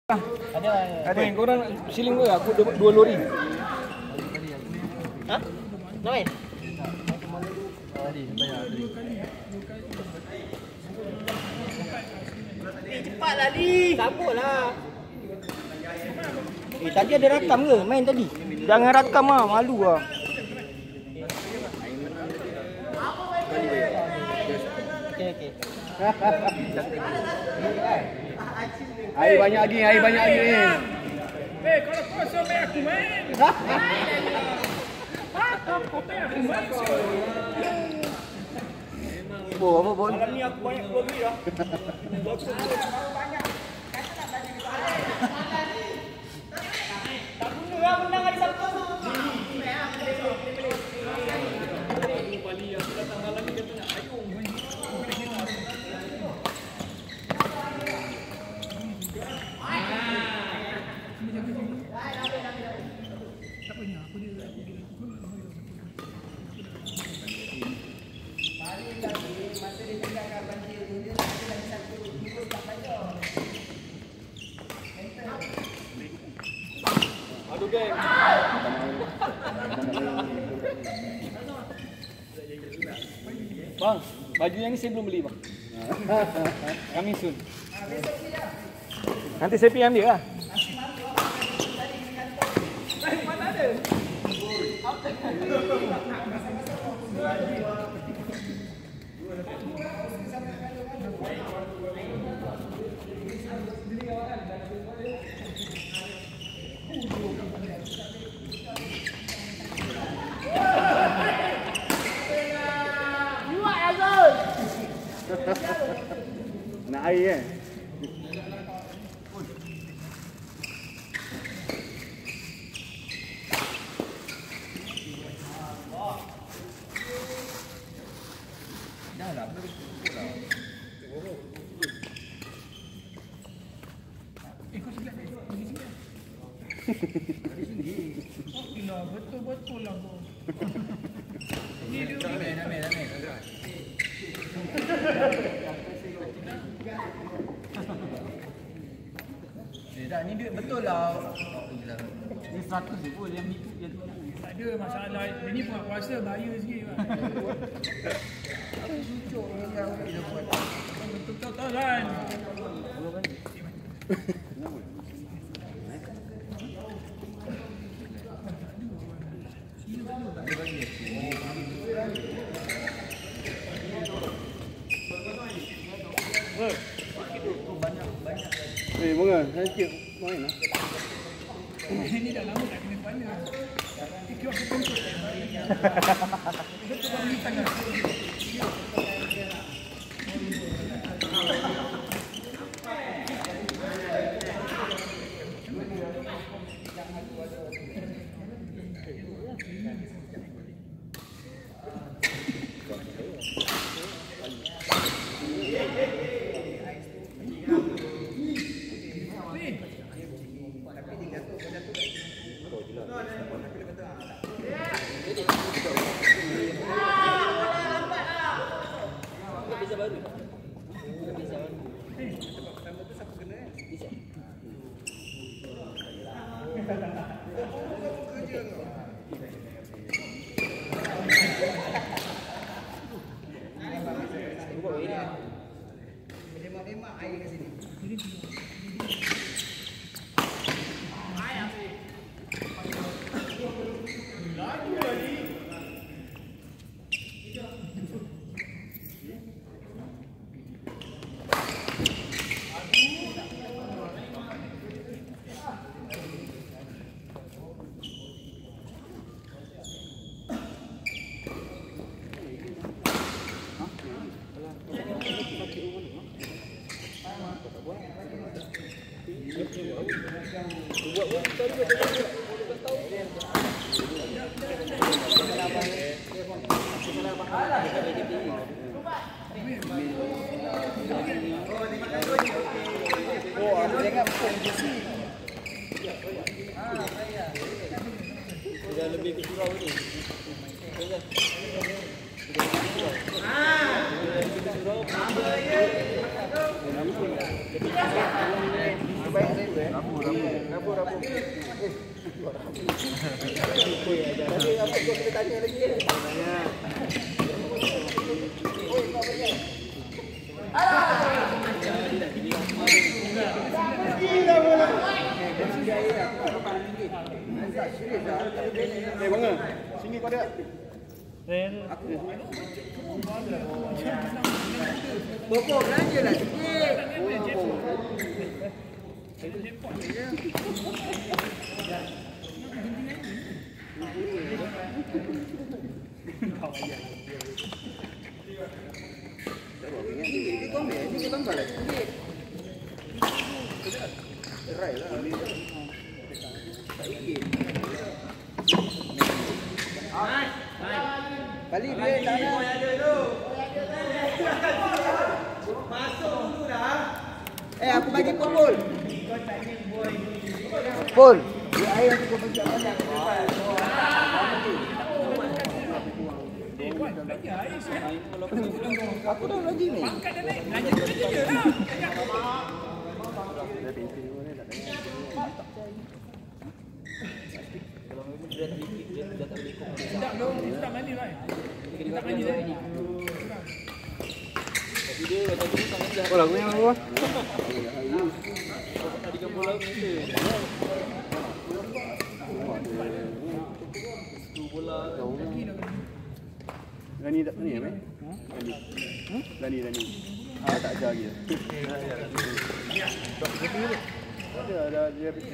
Ada. Korang siling ke? Aku dapat 2 lori. Ha? Nak main? Cepatlah Li. Sambutlah. Tadi ada rakam ke main tadi? Jangan rakam ah, malu ah. Okey. Air banyak lagi. Kalau kau sampai aku main. Kau tak aku main. Apa bon? Malam ni aku banyak keluar duit dah. Banyak. Tak guna lah menang hari Sabtu. Bali aku datang malam ni kata nak ayung. Aduh geng. Bang, baju yang ni saya belum beli bang. Kami soon. Nanti saya PM dia lah. Mana ada? Nak air kan? Gila, betul-betul lah bos. Ni dia damai. Dah ni duit betul lah. Ni 100 je pun yang ni dia tu. Tak ada masalah. Dia ni buat puasa bahaya sikit kan. Betul-betul kan. Bunga, saya sikit main lah. Ini dah lama tak kena kepala. Ikut aku kentut. Betul bang ni tangan. Demak-demak air kat sini. Sudah lebih ke surau ni. Surau. baik saya rabu. Tadi apa kita tanya lagi? Bangga. Sini kau dia. Bokok belanja lah sikit. Ini kau ni, ini kita tambah lagi sikit. Cerai lah. Kali dia tak ada. Masuk dulu dah. Aku bagi pukul. Pukul. Dia air aku pencet banyak. Aku dah lagi ni. Angkat dia naik. Belanja tu je lah. Tak dong, tak mandi lah. Tak mandi dah. Oh, lagu yang apa? Lani tak ni apa? Lani. Tak ajar lagi. Ada dia pergi.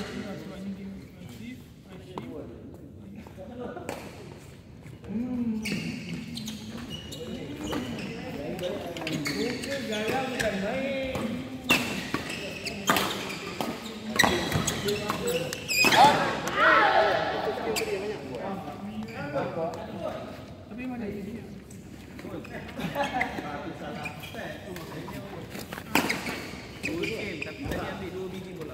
Tapi mana dia? Tapi tadi ambil 2 biji bola.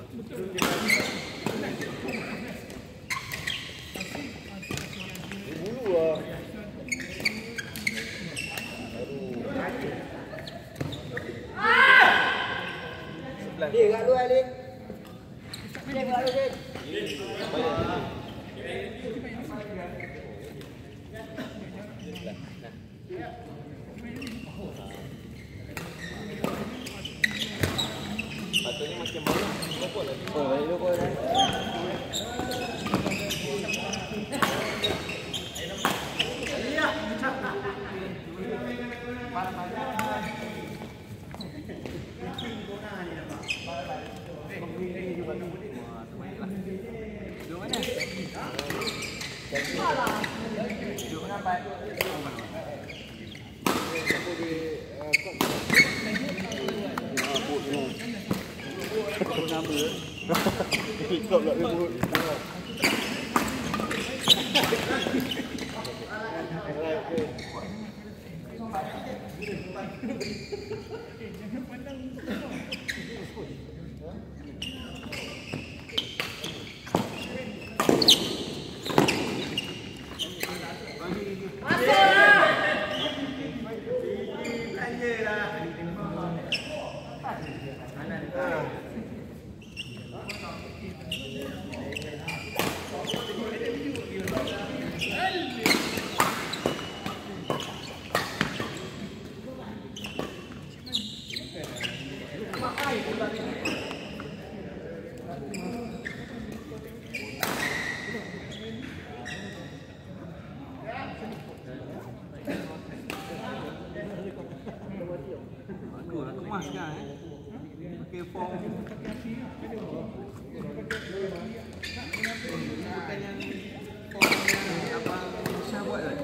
Bulu ah. Dia kat luar Alik. Dia kat luar Alik. Patutnya macam mana? Kau lagi. Oh, baik lu kau. Kau nak sebut. Aku mas kan pakai form. Bukan yang form yang abang Syah buat kan?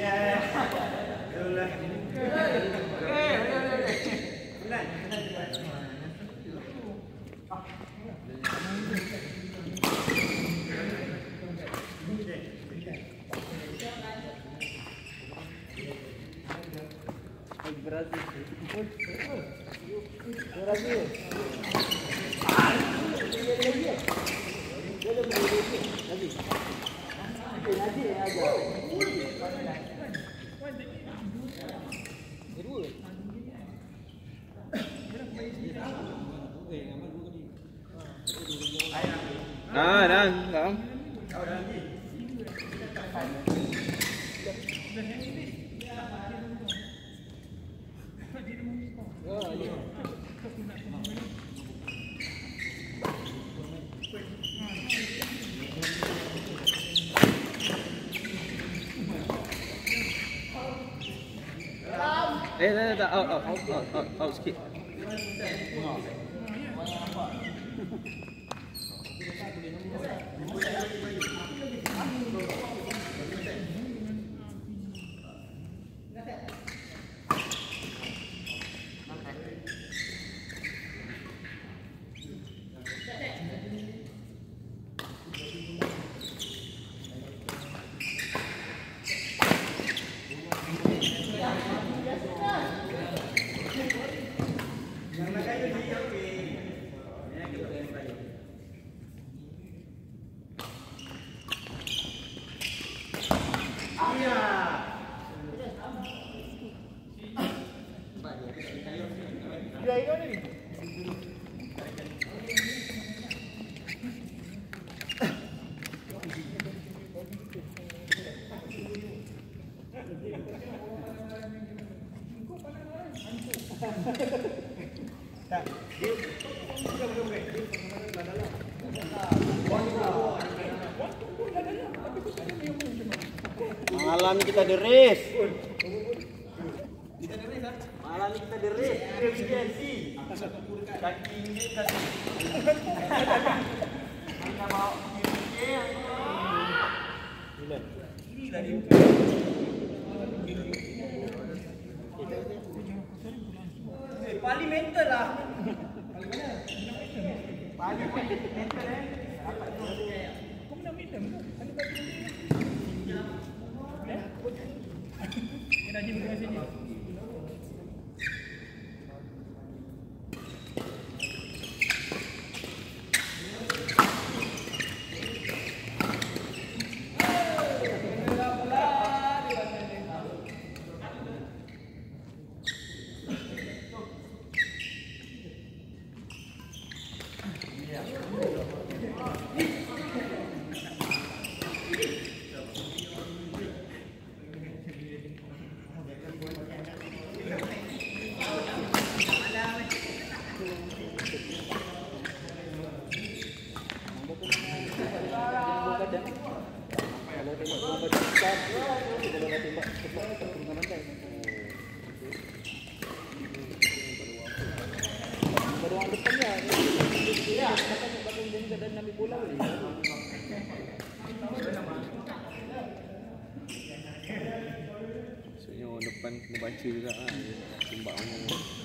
Dah. Dah, out sikit. Malam ni kita ada race. Malam ni kita ada race. Efisiensi. Kaki ni kaki. Kita bawa ini lagi. Paling mental lah. Paling mental Kau menang minum tu. Kena jim ke sini. Maksudnya orang depan kena baca juga lah. Tembaknya.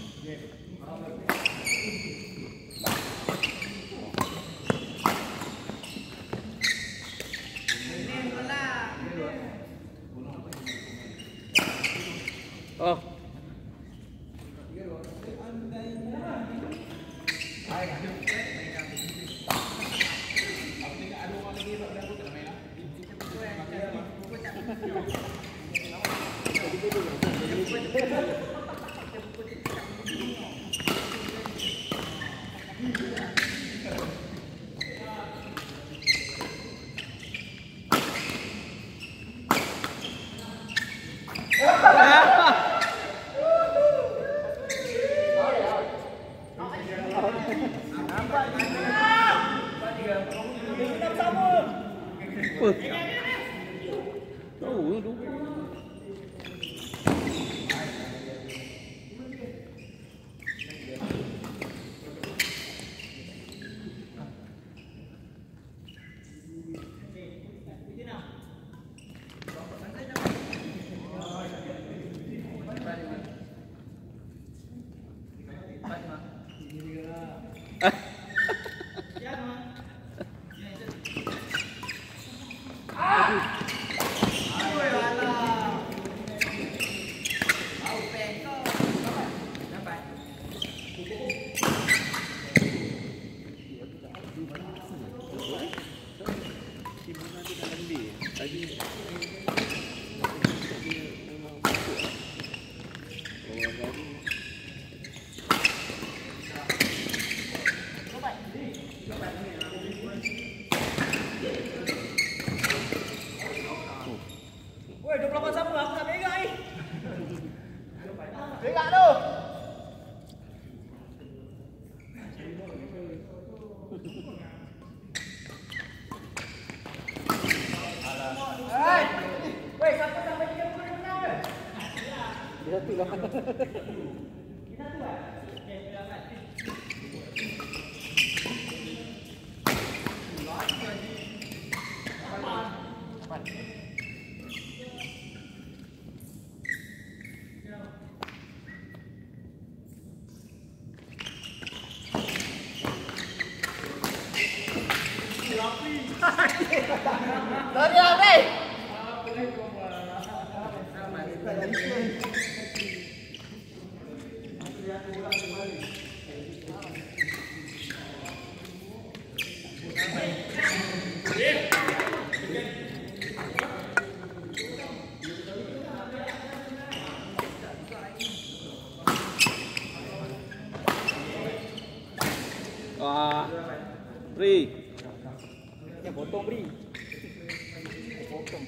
Oh. Woi, 28 sama aku nak pegang ni. Pegang tu. Hai. Woi, siapa sampai dia boleh menang ke? Dia satu lah. Kita tu ah. Sorry Abri. Beri. Ya potong beri. Potong.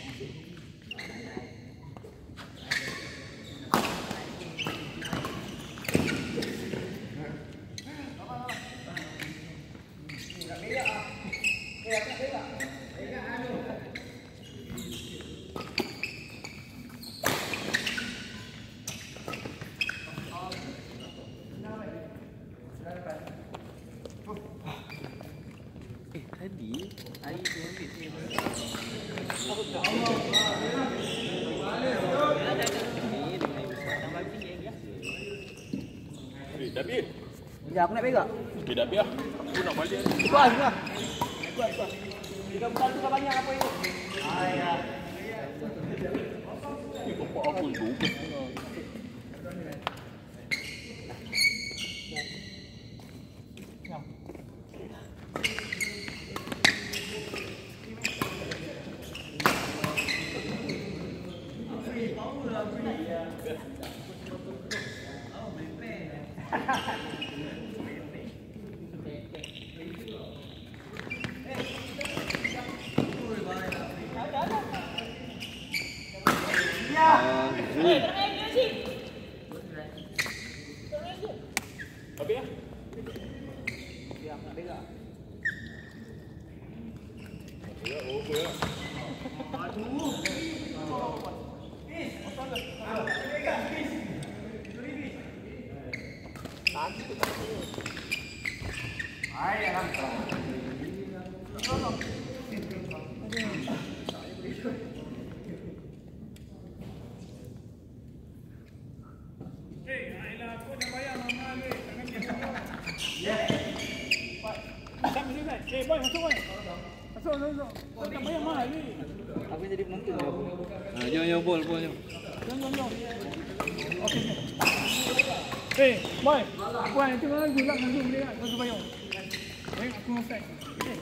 Tadi air tu ambil Dah habis. Ya aku nak pegang. Dah habis lah. Aku nak balik. Kuat lah. Kuat. Tiga bulan tu dah banyak apa itu? Ya. Bapak aku tu. Habis lah. Ya aku nak pegang. Aku jadi penonton je. Jom bol jom. Jom. Okey. Eh, boy. Puan itu kan gulak dengan zoom dia kan. Kau bayar. Baik aku offside. Okey.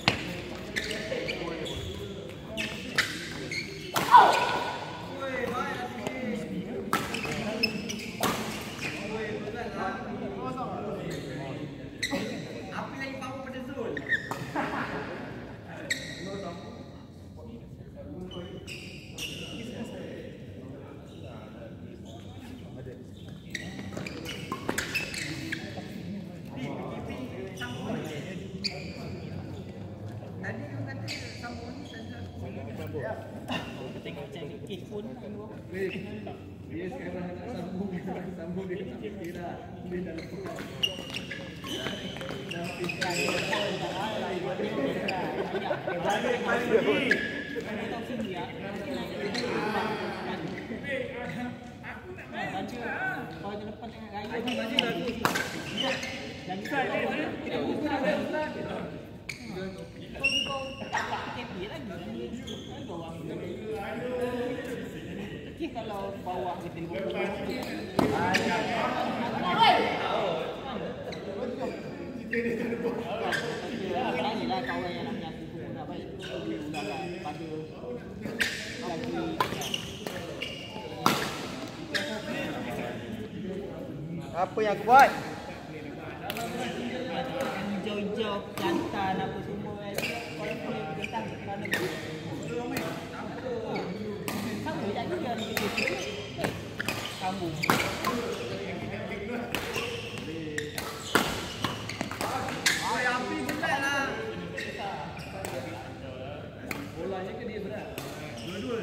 Tengok macam ni kes pun. Dia sekarang nak sambung dia tak kira. Dia dah lepas. Kalau bawah kita lah kawan yang nak menyapu pun nak baik udahlah pada lagi apa yang aku buat? hijau-hijau jantan apa semua kan. Kalau boleh kentang kerana sama sambung. Bolanya ke dia berat? Dua-dua.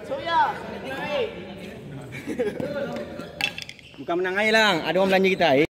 Bukan menang air lang. Ada orang belanja kita air.